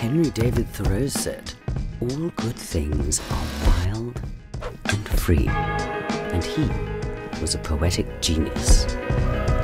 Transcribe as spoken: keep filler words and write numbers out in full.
Henry David Thoreau said, "All good things are wild and free," and he was a poetic genius.